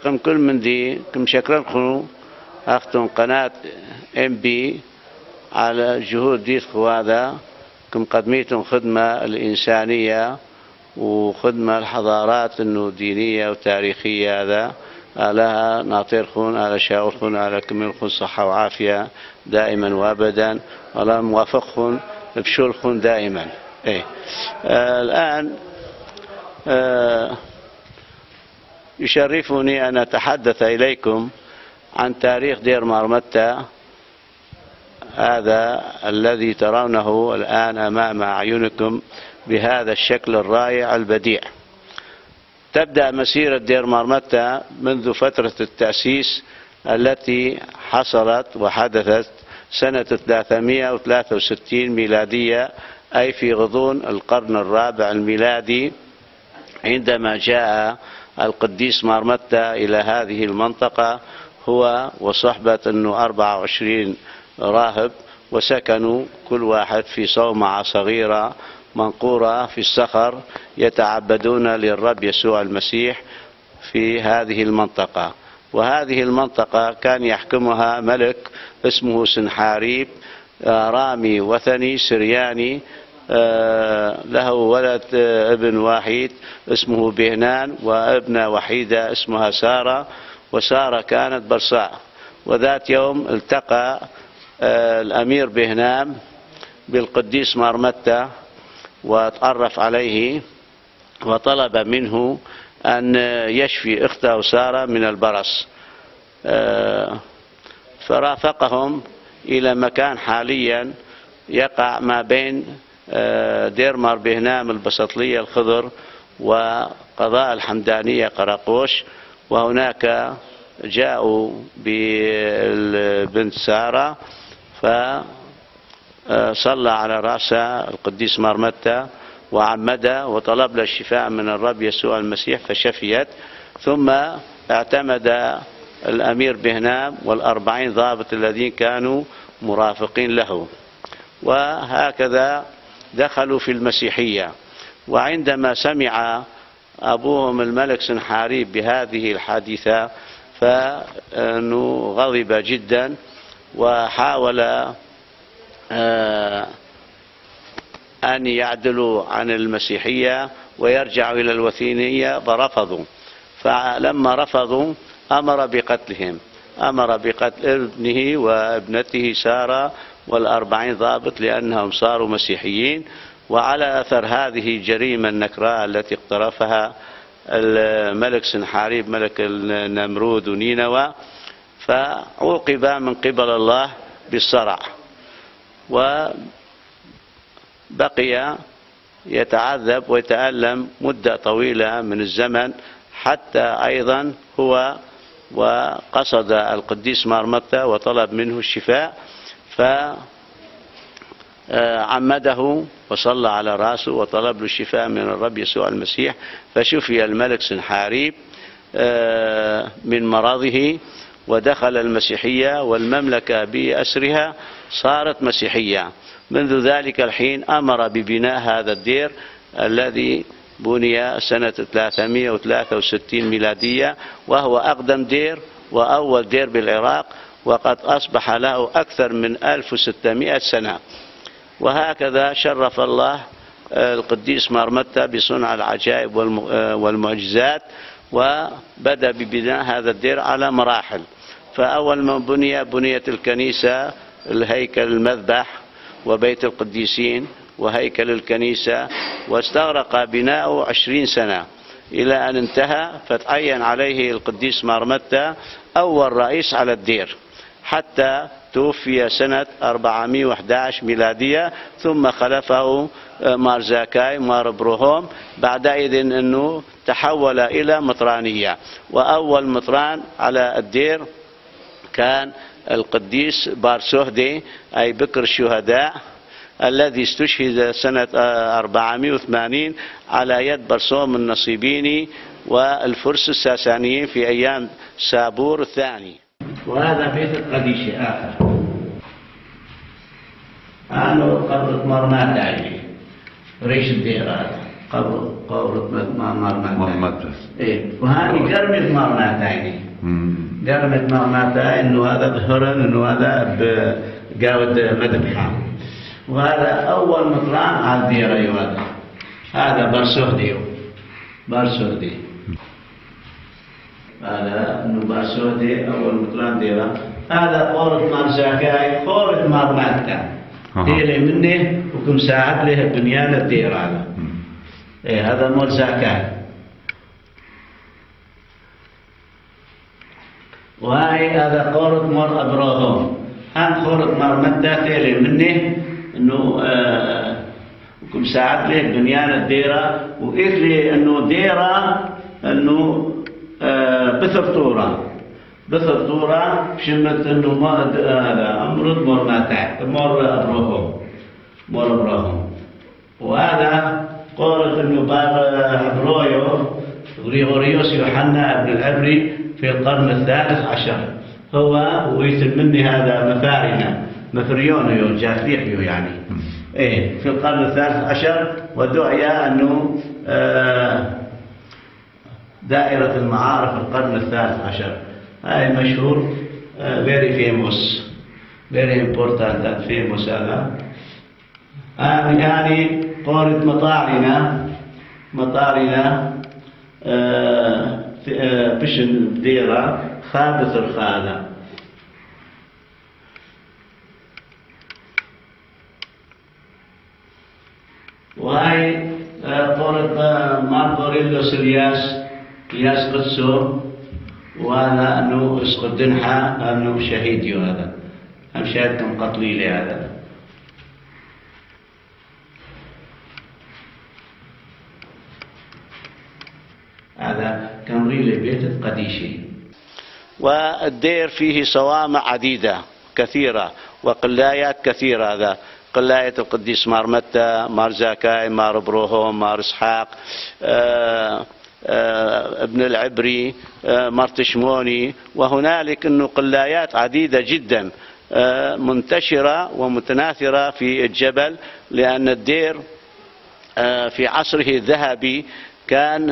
شقم كل من دي كم شكرا أختم قناة MB على جهود دي هذا كم قدميتم خدمة الإنسانية وخدمة الحضارات إنه دينية وتاريخية هذا لها ناطرخون على شاورخون على كملخون صحة وعافية دائما وابدا ولا موافقخون بشولخون دائما. الآن يشرفني أن أتحدث إليكم عن تاريخ دير مارمتة هذا الذي ترونه الآن أمام أعينكم بهذا الشكل الرائع البديع. تبدأ مسيرة دير مارمتة منذ فترة التأسيس التي حصلت وحدثت سنة 363 ميلادية، أي في غضون القرن الرابع الميلادي، عندما جاء القديس مارمتة إلى هذه المنطقة هو وصحبة أنه 24 راهب، وسكنوا كل واحد في صومعة صغيرة منقورة في الصخر يتعبدون للرب يسوع المسيح في هذه المنطقة. وهذه المنطقة كان يحكمها ملك اسمه سنحاريب، رامي وثني سرياني، له ولد ابن وحيد اسمه بهنان وابنة وحيدة اسمها سارة، وسارة كانت برصاء. وذات يوم التقى الأمير بهنام بالقديس مارمتة وتعرف عليه وطلب منه أن يشفي أخته سارة من البرص. فرافقهم إلى مكان حاليا يقع ما بين دير مار بهنام البسطلية الخضر وقضاء الحمدانية قراقوش، وهناك جاءوا بالبنت سارة فصلى على رأسها القديس مارمتة وعمدها وطلب له الشفاء من الرب يسوع المسيح فشفيت. ثم اعتمد الأمير بهنام وال40 ضابط الذين كانوا مرافقين له، وهكذا دخلوا في المسيحية. وعندما سمع أبوهم الملك سنحاريب بهذه الحادثة فإنه غضب جدا وحاول أن يعدلوا عن المسيحية ويرجعوا إلى الوثنية، فرفضوا. فلما رفضوا أمر بقتلهم، أمر بقتل ابنه وابنته سارة وال40 ضابط لأنهم صاروا مسيحيين. وعلى أثر هذه الجريمة النكراء التي اقترفها الملك سنحاريب ملك النمرود ونينوى، فعوقب من قبل الله بالصرع، وبقي يتعذب ويتألم مدة طويلة من الزمن، حتى أيضا هو وقصد القديس مارمتة وطلب منه الشفاء، فعمده وصلى على رأسه وطلب له الشفاء من الرب يسوع المسيح، فشفي الملك سنحاريب من مرضه ودخل المسيحية، والمملكة بأسرها صارت مسيحية. منذ ذلك الحين أمر ببناء هذا الدير الذي بني سنة 363 ميلادية، وهو أقدم دير وأول دير بالعراق، وقد أصبح له أكثر من 1600 سنة. وهكذا شرف الله القديس مارمتة بصنع العجائب والمعجزات، وبدأ ببناء هذا الدير على مراحل. فأول ما بنيت الكنيسة، الهيكل المذبح وبيت القديسين وهيكل الكنيسة، واستغرق بناؤه 20 سنة إلى أن انتهى، فتعين عليه القديس مارمتة أول رئيس على الدير حتى توفي سنة 411 ميلادية. ثم خلفه مار زاكاي مار بروهوم، بعدئذ أنه تحول إلى مطرانية. وأول مطران على الدير كان القديس بارسوهدي أي بكر الشهداء، الذي استشهد سنة 480 على يد برسوم النصيبيني والفرس الساسانيين في أيام سابور الثاني. وهذا بيت القديسي آخر أنا قبر مرمات عليه رئيس الدير هذا قورة مرمتة. إيه، وهذه قرمة مرمتين. قرمة مرمتين إنه هذا ظهرا إنه هذا بقاود مذبحة. وهذا أول مطلان على الديرة يوهذا. هذا برسودي. هذا إنه برسودي أول مطلان ديرة. هذا قورة مرزاكاي قورة مرمتة. ديري منه وكم ساعد له بنيان الديرة هذا. إيه هذا مرزاكاي. وهاي هذا قورة مر أبراهام. هم قورة مرمتة ديري منه إنه وكم ساعد له بنيان الديرة. وقلت لي إنه ديرة إنه بثرطورة شمت إنه ما هذا أمرض مر ماتع مر أبراهام. وهذا قولت إنه بار غريغوريوس يوحنا ابن العبري في القرن الثالث عشر. هو ويتم مني هذا مفريون جاثليحيو يعني. إيه في القرن الثالث عشر. ودعي أنه دائرة المعارف القرن الثالث عشر. هاي مشهور very famous very important and famous هذا. يعني قولة مطارنا بشن ديرة خابث الخانة. وهاي قولة ماركوريلوس الياس قدسو. وهذا أنه اسقط دنحة أنه شهيد هذا. هم شاهدكم قتلي لهذا. هذا كان ريلي بيت القديشي. والدير فيه صوامع عديدة كثيرة وقلايات كثيرة. هذا قلاية القديس مار متى، مار زاكاي، مار بروهوم، مار اسحاق، ابن العبري، مار تشموني. وهنالك انه قلايات عديدة جدا منتشرة ومتناثرة في الجبل. لأن الدير في عصره الذهبي كان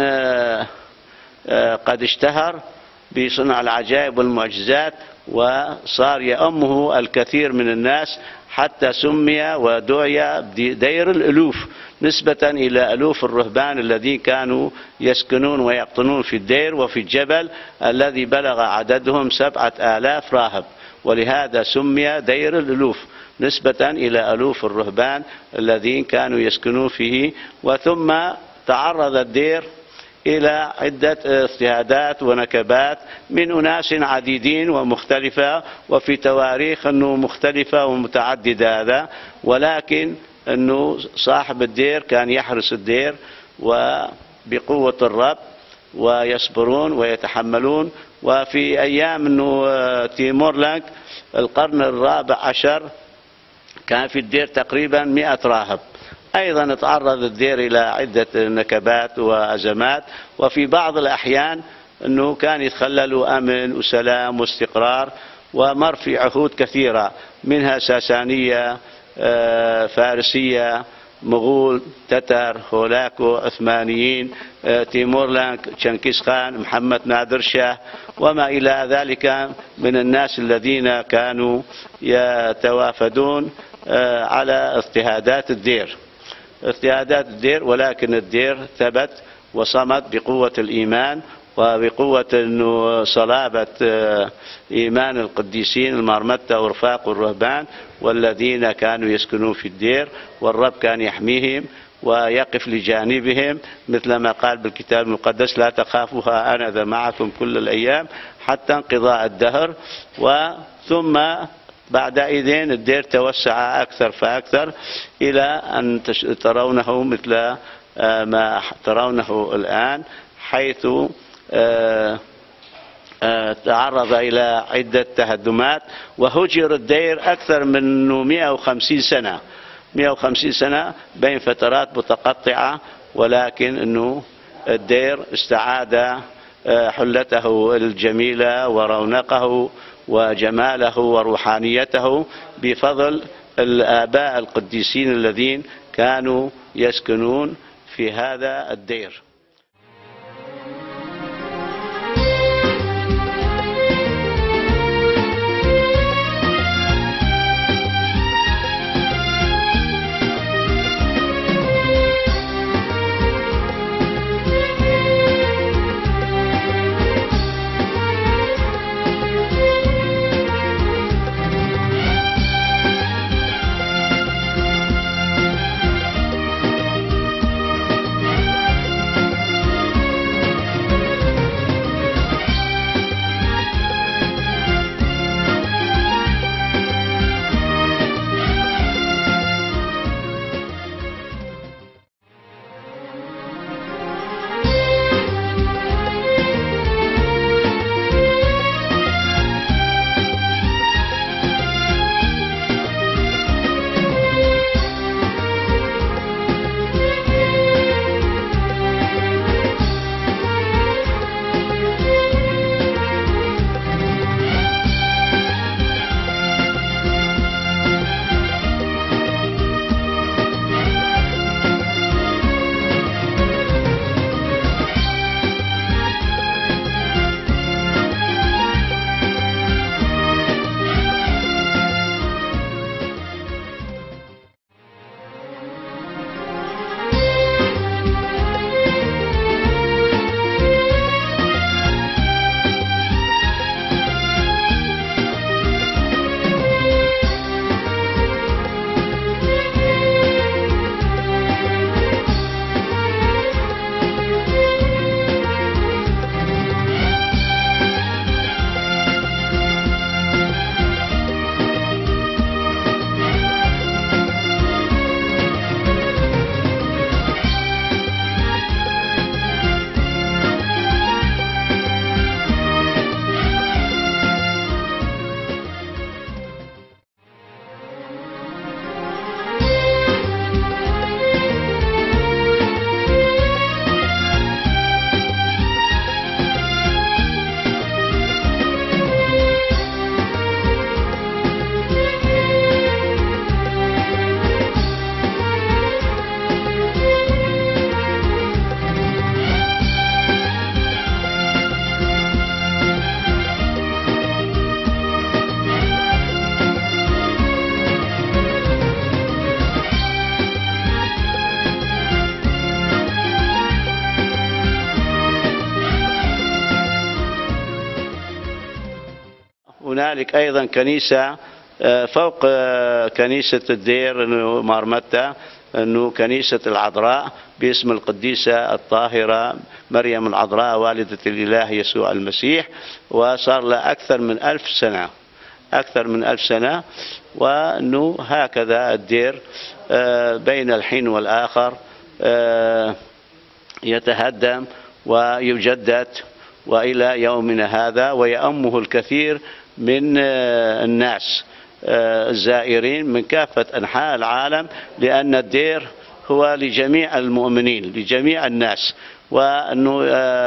قد اشتهر بصنع العجائب والمعجزات. وصار يأمه الكثير من الناس حتى سمي ودعي دير الألوف نسبة إلى ألوف الرهبان الذين كانوا يسكنون ويقطنون في الدير وفي الجبل الذي بلغ عددهم 7000 راهب. ولهذا سمي دير الألوف نسبة إلى ألوف الرهبان الذين كانوا يسكنون فيه. وثم تعرض الدير إلى عدة اضطهادات ونكبات من أناس عديدين ومختلفة وفي تواريخ أنه مختلفة ومتعددة هذا. ولكن أنه صاحب الدير كان يحرس الدير وبقوة الرب ويصبرون ويتحملون. وفي أيام أنه تيمور لانك القرن الرابع عشر كان في الدير تقريبا 100 راهب. أيضا تعرض الدير إلى عدة نكبات وأزمات. وفي بعض الأحيان أنه كان يتخللوا أمن وسلام واستقرار. ومر في عهود كثيرة منها ساسانية، فارسية، مغول، تتر، هولاكو، عثمانيين، تيمور لانك، تشنكيز خان، محمد نادر شاه، وما إلى ذلك من الناس الذين كانوا يتوافدون على اضطهادات الدير. ولكن الدير ثبت وصمد بقوة الإيمان وبقوة صلابة إيمان القديسين المارمتة ورفاق الرهبان والذين كانوا يسكنون في الدير. والرب كان يحميهم ويقف لجانبهم مثل ما قال بالكتاب المقدس: لا تخافوها أنا ذا معكم كل الأيام حتى انقضاء الدهر. وثم بعدئذ الدير توسع أكثر فأكثر إلى أن ترونه مثل ما ترونه الآن، حيث تعرض إلى عدة تهدمات وهجر الدير أكثر من 150 سنة بين فترات متقطعة. ولكن أنه الدير استعاد حلته الجميلة ورونقه وجماله وروحانيته بفضل الآباء القديسين الذين كانوا يسكنون في هذا الدير. هنالك أيضا كنيسة فوق كنيسة الدير مار متى، أنه كنيسة العذراء باسم القديسة الطاهرة مريم العذراء والدة الإله يسوع المسيح، وصار لها أكثر من 1000 سنة. وأنه هكذا الدير بين الحين والآخر يتهدم ويجدد وإلى يومنا هذا، ويأمه الكثير من الناس الزائرين من كافة أنحاء العالم، لأن الدير هو لجميع المؤمنين لجميع الناس، وأنه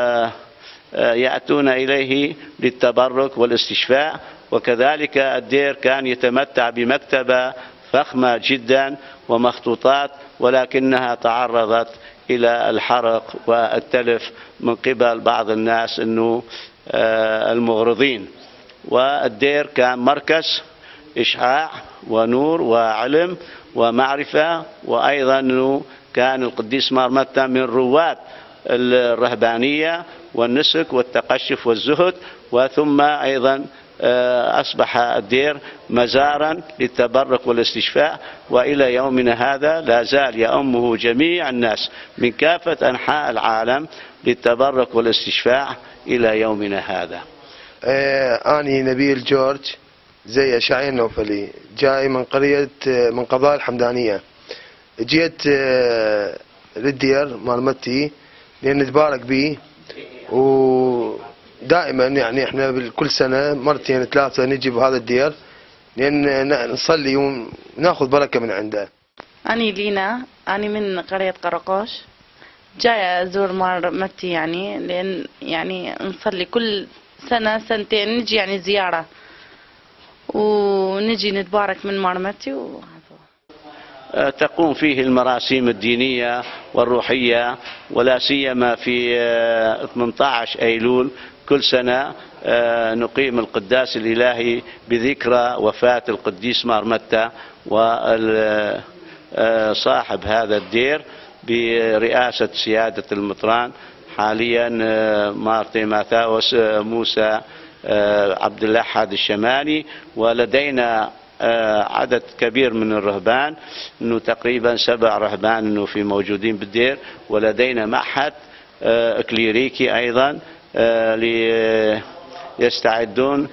يأتون إليه للتبرك والاستشفاء. وكذلك الدير كان يتمتع بمكتبة فخمة جدا ومخطوطات، ولكنها تعرضت إلى الحرق والتلف من قبل بعض الناس أنه المغرضين. والدير كان مركز إشعاع ونور وعلم ومعرفة، وأيضا أنه كان القديس مار متى من رواد الرهبانية والنسك والتقشف والزهد. وثم أيضا أصبح الدير مزارا للتبرك والاستشفاء، وإلى يومنا هذا لا زال يأمه جميع الناس من كافة أنحاء العالم للتبرك والاستشفاء إلى يومنا هذا. أني نبيل جورج زي شاعر نوفلي، جاي من قرية من قضاء الحمدانية. جيت للدير مال متي لأن نتبارك به، ودائما يعني احنا كل سنة مرتين 3 نجي بهذا الدير لأن نصلي وناخذ بركة من عنده. أنا لينا، أنا من قرية قرقوش، جاي أزور مار متي يعني لأن يعني نصلي كل سنة سنتين نجي يعني زيارة ونجي نتبارك من مار متي. تقوم فيه المراسيم الدينية والروحية، ولا سيما في 18 أيلول كل سنة نقيم القداس الإلهي بذكرى وفاة القديس مار متى، وصاحب هذا الدير برئاسة سيادة المطران حاليا مار تيماثاوس موسى عبد الله حاد الشماني. ولدينا عدد كبير من الرهبان، انه تقريبا 7 رهبان انه في موجودين بالدير. ولدينا معهد كليريكي ايضا يستعدون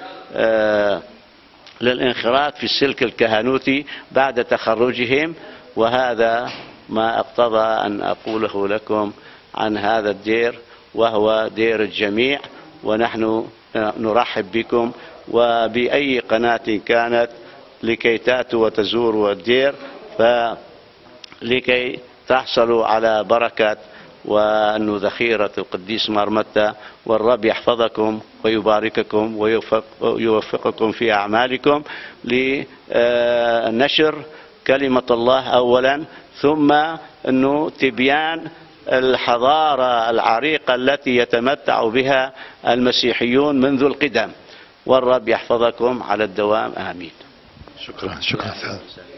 للانخراط في السلك الكهنوتي بعد تخرجهم. وهذا ما اقتضى ان اقوله لكم عن هذا الدير، وهو دير الجميع. ونحن نرحب بكم وبأي قناة كانت لكي تأتوا وتزوروا الدير، فلكي تحصلوا على بركة وأن ذخيرة القديس مار متى. والرب يحفظكم ويبارككم ويوفقكم في أعمالكم لنشر كلمة الله أولا، ثم أنه تبيان الحضارة العريقة التي يتمتع بها المسيحيون منذ القدم. والرب يحفظكم على الدوام، آمين. شكرا.